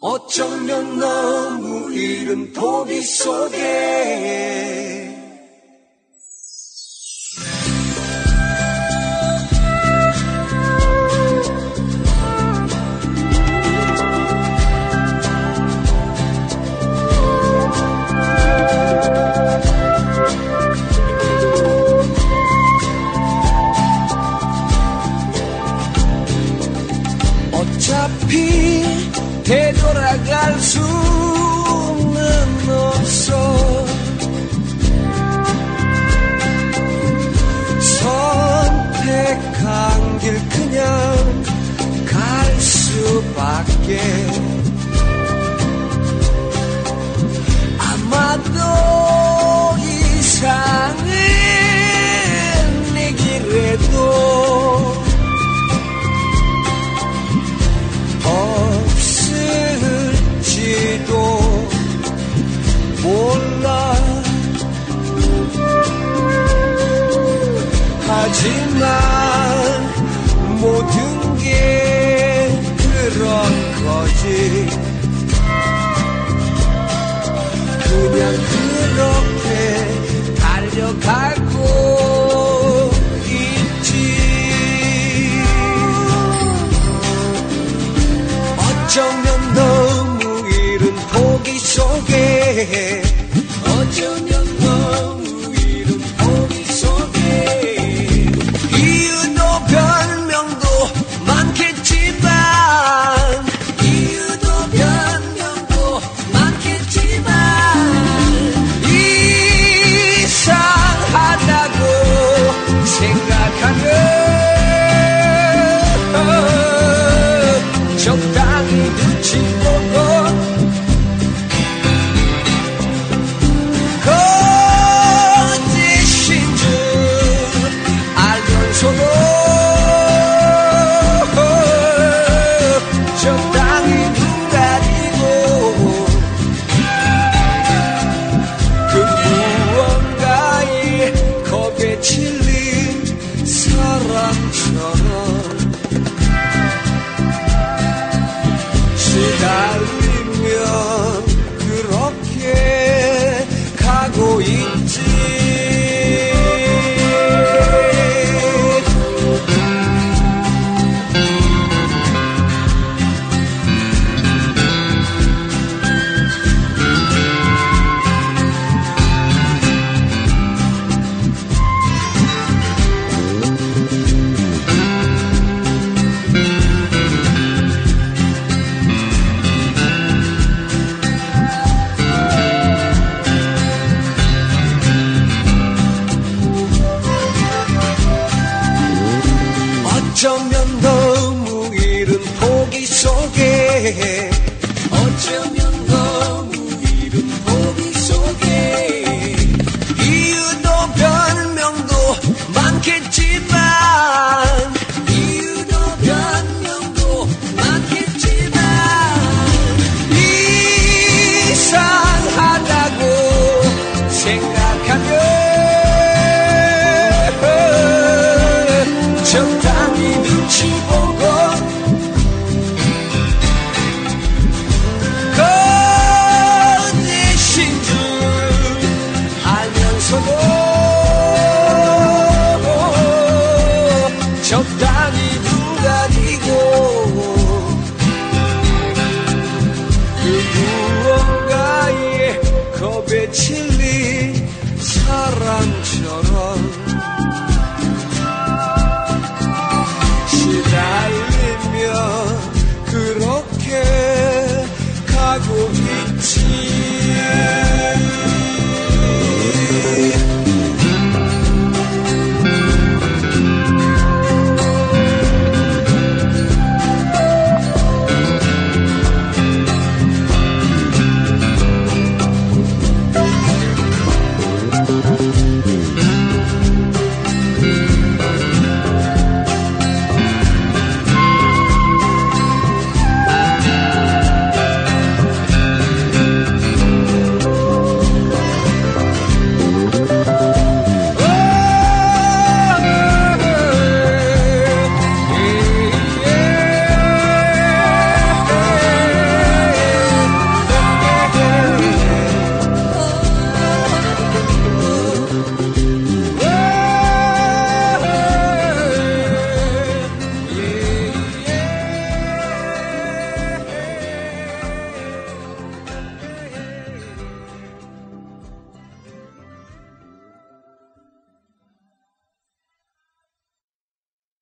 어쩌면 너무 이른 포기 속에 어차피 되돌아갈 수는 없어. 선택한 길 그냥 갈 수밖에. 아마도 이상은 내 길에도 없을지도 몰라. 하지만 모든 게 그런 거지. 그냥 그렇게 달려가고 있지. 어쩌면 너무 이른 포기 속에 어쩌면 너무 이른 포기 속에 이유도 변명도 많겠지만 이유도 변명도 많겠지만 이상하다고 생각하면 적당히 눈치 보고 거짓인 줄 알면서도 적당히 눈 가리고 그 무언가에 겁에 질린 사람처럼 시달리면 그렇게 가고 있지. 어쩌면 너무 이른 포기 속에 어쩌면 너무 이른 포기 속에 이유도 변명도 많겠지만 이유도 변명도 많겠지만 이상하다고 생각하면 적당히 눈치 보고 거짓인 줄 알면서도 적당히 눈 가리고 그 무언가에 겁에 칠